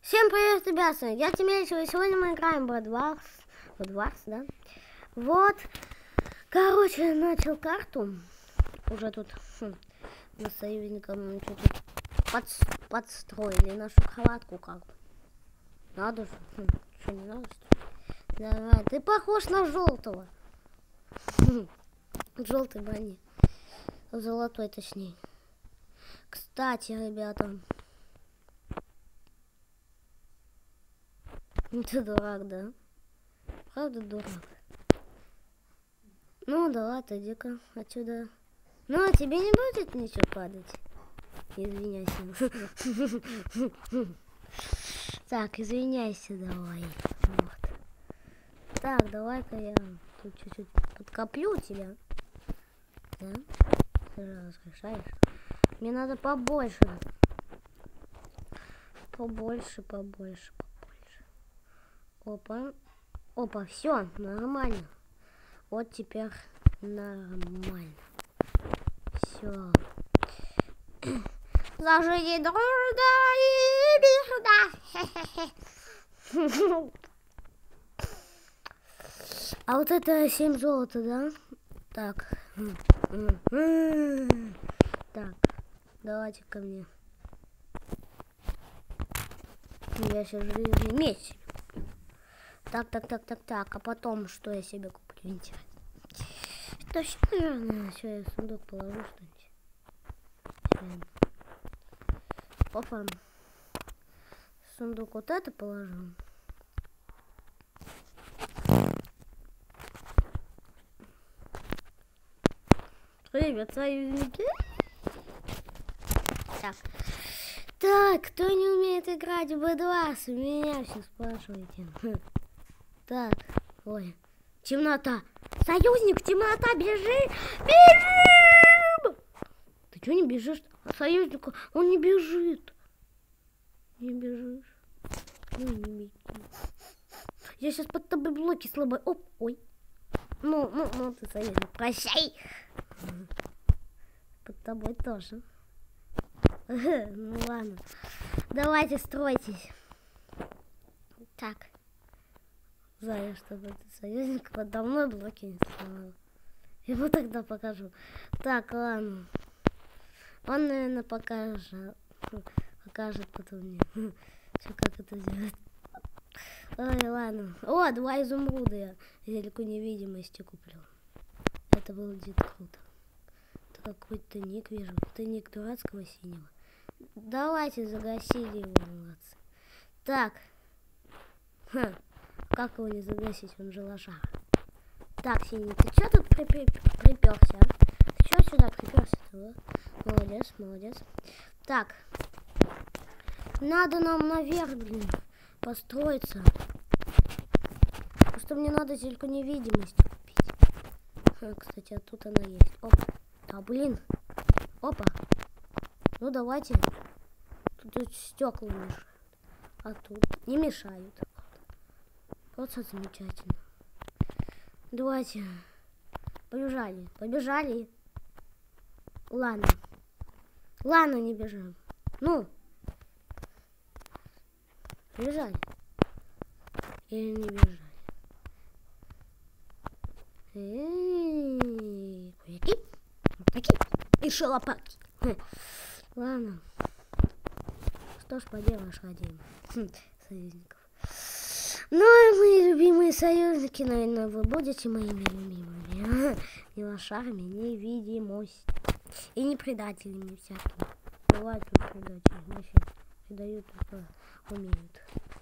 Всем привет, ребята! Я Тимеичева, и сегодня мы играем в Bedwars, да? Вот, короче, начал карту. Уже тут мы с союзником чуть-чуть подстроили нашу кроватку, как бы. Надо же, что не надо, что ли? Давай, ты похож на желтого. Желтый брони. Золотой, точнее. Кстати, ребята. Ты дурак, да? Правда дурак? Ну да, ты иди-ка отсюда. Ну а тебе не будет ничего падать? Извиняйся. Так, извиняйся давай. Вот. Так, давай-ка я тут чуть-чуть подкоплю тебя. Да? Ты же разрешаешь? Мне надо побольше. Побольше. Опа. Опа, все, нормально. Вот теперь нормально. Все. Зажили дружно и мирно. А вот это 7 золота, да? Так. Так, давайте ко мне. Я сейчас же меч. Так. А потом что я себе куплю? Интересно. Точно, наверное. Что я в сундук положу что-нибудь? Опа. В сундук вот это положу. Привет, союзники. Так, кто не умеет играть в Bedwars? Меня все спрашиваете. Так, ой, темнота. Союзник, темнота, бежи! Бежим! Ты что не бежишь? Союзник, он не бежит. Не бежишь. Ну, не беги. Я сейчас под тобой блоки слабые. Оп, ой. Ну, ты союзник, прощай. Под тобой тоже. Ну ладно. Давайте стройтесь. Так. Знаю, чтобы этот союзник подо мной блоки не сломал. Я ему тогда покажу. Так, ладно. Он, наверное, покажет потом мне. Как это сделать. Ой, ладно. О, 2 изумруда я зельку невидимости куплю. Это будет круто. Какой-то ник вижу. Это ник дурацкого синего. Давайте загасили его, молодцы. Так. Как его не загасить? Он же лошара. Так, синий, ты что тут приперся? Ты что сюда приперся-то? Молодец. Так. Надо нам наверх, построиться. Просто мне надо зельку невидимости купить. Кстати, а тут она есть. Опа. Да, блин. Опа. Ну, давайте. Тут стекла мешают. А тут не мешают. Просто замечательно. Давайте. Побежали. Ладно, не бежим. Ну. Побежали. Или не бежали. Такие и шалопаки. Ладно. Что ж поделаешь, Вадим. Союзников. Ну, мои любимые союзники, наверное, вы будете моими любимыми. Не лошарами, невидимость. И не предателями всякими. Бывают тут предатели. Вообще, предают только умеют.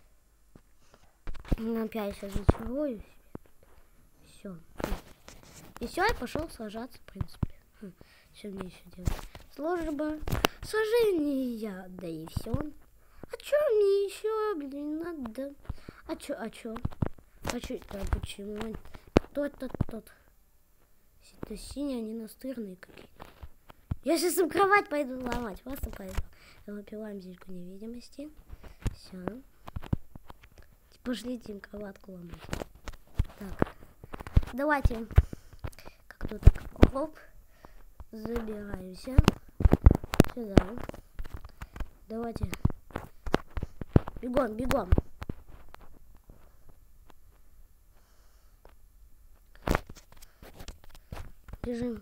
Опять сейчас зачарую себе. Все. И все, я пошел сражаться, в принципе. Что мне еще делать? Служба, сражение, да и все. А что мне еще, надо? А чё? Да почему? Тот. Это синие, они настырные какие-то. Я сейчас им кровать пойду ломать, просто пойду. Выпиваем зельку невидимости. Все. Пошлите им кроватку ломать. Так. Давайте. Как тут так? Оп. Забираемся. Сюда. Давайте. Бегом, бегом. Бежим.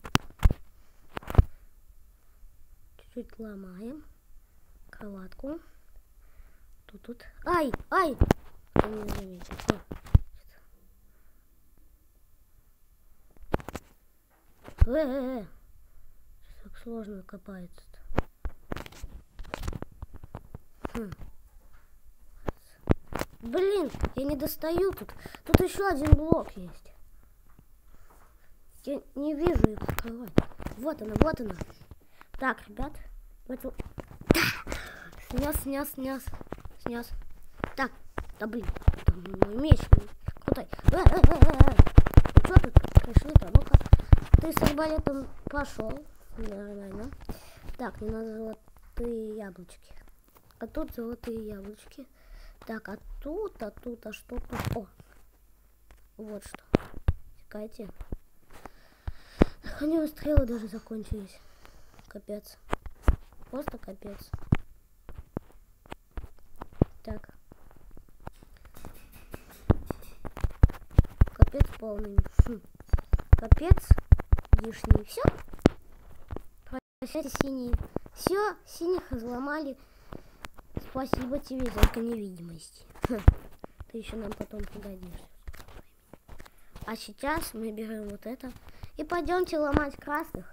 Чуть-чуть ломаем кроватку. Тут. Ай, ай! Он не заметил. Так сложно копается-то. Блин, я не достаю тут. Тут еще один блок есть. Я не вижу их кровать. Вот она, вот она. Так, ребят. Снес. Так, да блин, там мой меч крутой. Ну что тут пришли-то? Ну-ка. Ты с арбалетом пошел. Нормально. Так, мне надо золотые яблочки. А тут золотые яблочки. Так, а что тут? О! Вот что. Чекайте. У него стрелы даже закончились. Капец. Просто капец. Так. Капец полный. Капец лишний. Все. Прощайте, синие. Все, синих взломали. Спасибо тебе за невидимость. Ты еще нам потом пригодишься. А сейчас мы берем вот это и пойдемте ломать красных.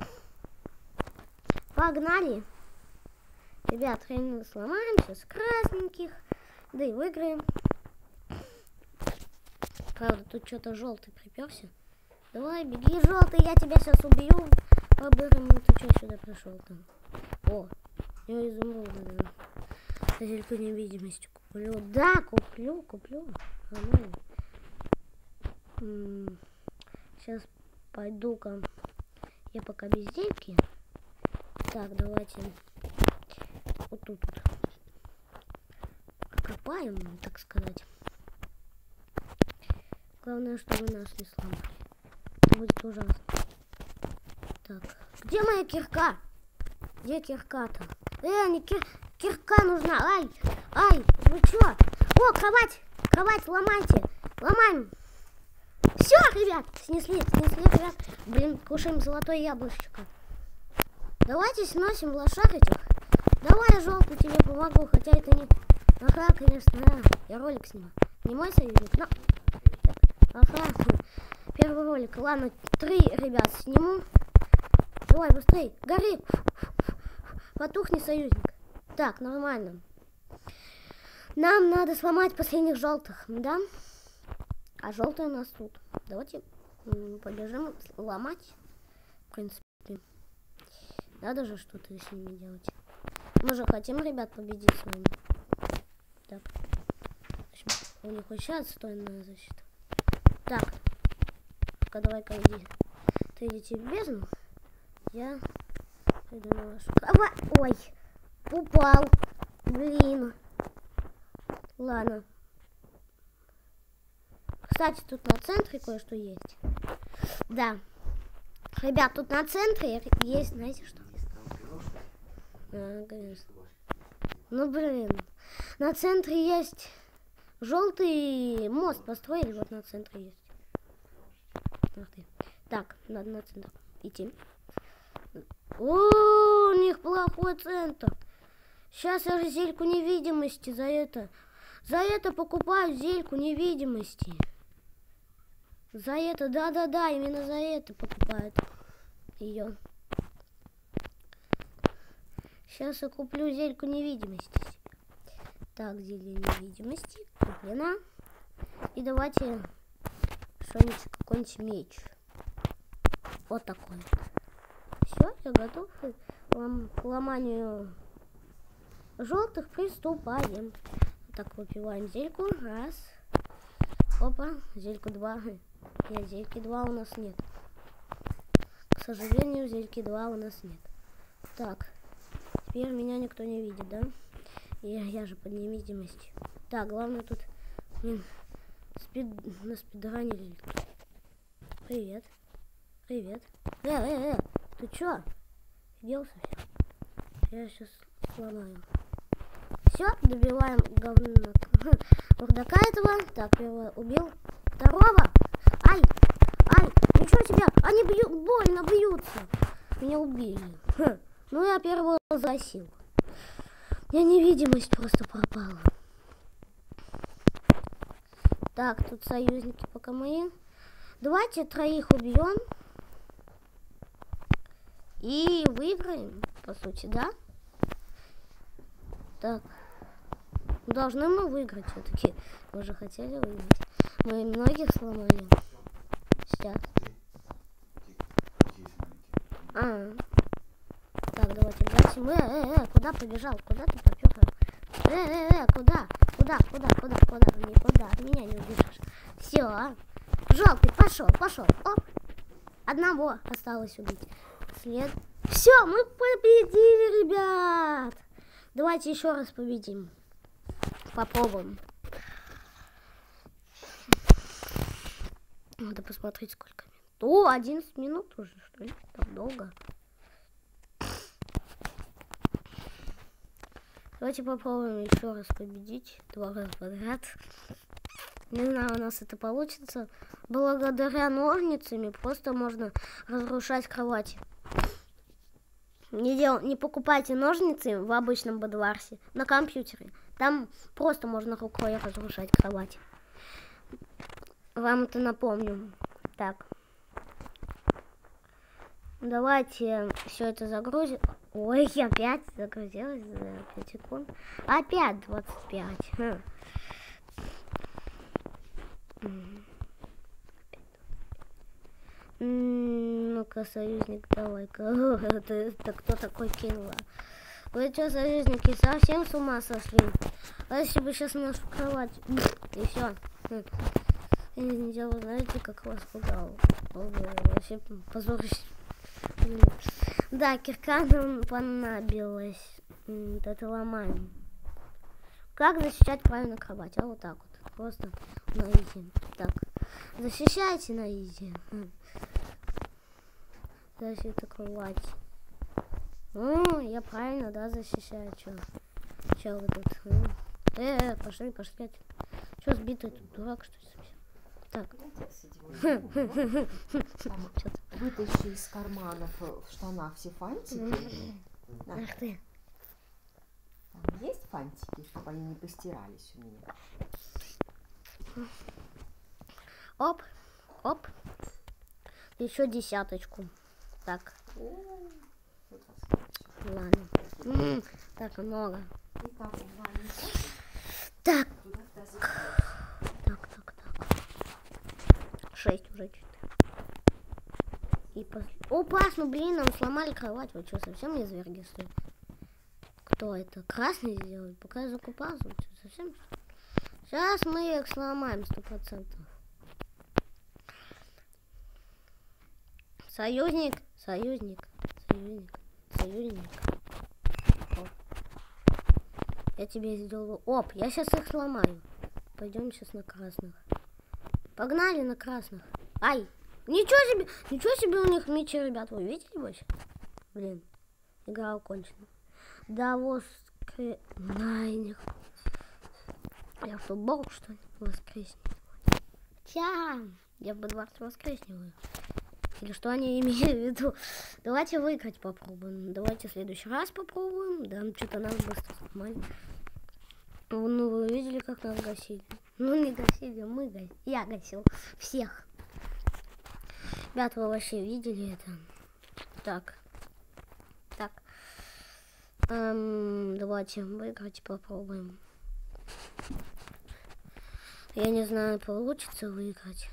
Погнали! Ребят, хрен сломаемся с красненьких. Да и выиграем. Правда, тут что-то желтый приперся. Давай, беги, желтый, я тебя сейчас убью. По-бырому, ты что сюда пришел там? О, я изумруд. Зельку невидимости куплю. Да, куплю. Нормально. Сейчас пойду-ка. Я пока без зельки. Так, давайте вот тут копаем, так сказать. Главное, чтобы нас не сломали. Это будет ужасно. Так, где моя кирка? Где кирка-то? Не кирка нужна. Ай, вы чё? О, кровать ломайте. Ломаем. Все, ребят, снесли, ребят. Блин, кушаем золотое яблочко. Давайте сносим лошадок. Давай, желтый, тебе помогу, хотя это не... Ага, конечно, я ролик снимаю. Не мой союзник, но... Ага, первый ролик. Ладно, 3, ребят, сниму. Давай, быстрей, гори. Потухни, союзник. Так, нормально. Нам надо сломать последних желтых, да? А желтые у нас тут. Давайте побежим ломать. В принципе. Надо же что-то с ними делать. Мы же хотим, ребят, победить с вами. Так. У них вообще отстойная защита. Так. Давай-ка иди. Ты идите в бездну. Я пойду на вашу кровать. Ой. Упал. Блин. Ладно. Кстати, тут на центре кое-что есть. Да. Ребят, тут на центре есть, знаете что? Конечно. Ну, блин. На центре есть желтый мост построили. Вот на центре есть. Так, надо на центр идти. О, у них плохой центр. Сейчас я же зельку невидимости за это. За это покупаю зельку невидимости. За это, да, именно за это покупают ее. Сейчас я куплю зельку невидимости. Так, зелье невидимости куплена. И давайте что-нибудь, какой-нибудь меч. Вот такой. Все, я готов к ломанию желтых. Приступаем. Так, выпиваем зельку. Раз. Опа, зельку 2. Нет, зельки 2 у нас нет. К сожалению, зельки 2 у нас нет. Так, теперь меня никто не видит, да? Я же под невидимостью. Так, главное тут на спидранили. Привет. Ты чё? Делся все? Я сейчас сломаю. Все, добиваем вурдака этого. Так, первого убил. Второго. Ай, ничего себе, они больно бьются. Меня убили. Ну, я первого загасил. У меня невидимость просто пропала. Так, тут союзники пока мои. Давайте троих убьем. И выиграем, по сути, да? Так. Должны мы выиграть все-таки. Мы же хотели выиграть. Мы многих сломали. Сейчас. Так, давайте гасим. Куда побежал? Куда ты попёр? Куда? Никуда. Меня не убежишь. Все. Желтый, пошел. Оп. Одного осталось убить. Все, мы победили, ребят. Давайте еще раз победим. Попробуем. Надо посмотреть, сколько минут. О, 11 минут уже, что ли? Так долго. Давайте попробуем еще раз победить. 2 раза подряд. Не знаю, у нас это получится. Благодаря ножницами просто можно разрушать кровати. Не покупайте ножницы в обычном Бэдварсе на компьютере. Там просто можно рукой разрушать кровать. Вам это напомню. Так. Давайте все это загрузим. Ой, опять загрузилась за 5 секунд. Опять 25. Ну-ка, союзник, давай-ка. Это кто такой кинула? Вы что, союзники, совсем с ума сошли? А если бы сейчас нашу кровать... И все. Вы знаете, как вас пугал? Вообще позорище. Да, кирка нам понадобилась. Это ломаем. Как защищать правильно кровать? А вот так вот. Просто на изи. Так. Защищайте на изи. Защита кровати. Я правильно, да, защищаю. Че вы тут? Пошли. Че сбитый тут дурак, что ли, совсем? Так. Вытащи из карманов в штанах все фантики. Ах ты. Там есть фантики, чтобы они не постирались у меня? Оп. Еще 10. Так. Ладно. Так, много. Так. 6 уже 4. И опасно, блин, нам сломали кровать. Вы что, совсем не зверги, что ли? Кто это? Красный сделал? Пока я закупался, вы что, совсем? Сейчас мы их сломаем 100%. Союзник. Оп. Я тебе сделаю. Оп, я сейчас их сломаю. Пойдем сейчас на красных. Погнали на красных. Ай! Ничего себе у них мечи, ребят. Вы видели больше? Блин, игра окончена. Да воскресенье. Я что, бог, что ли? Воскреснет. Хотя, я в Бэдварсе воскресневаю. Или что они имеют в виду? Давайте выиграть попробуем. Давайте в следующий раз попробуем. Да, что-то нас быстро сломали. Ну, вы видели, как нас гасили? Ну, не гасили, я гасил всех. Ребят, вы вообще видели это? Так. Давайте выиграть попробуем. Я не знаю, получится выиграть.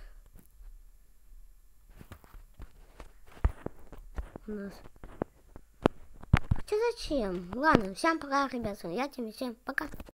У нас. Хотя зачем? Ладно, всем пока, ребят. Я тебе всем пока.